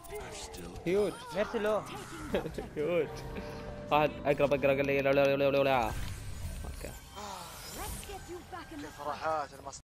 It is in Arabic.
هيوج. ميرسي لو. هيوج. واحد اقرب قال لي لا لا لا لا لا. اوكي. فرحات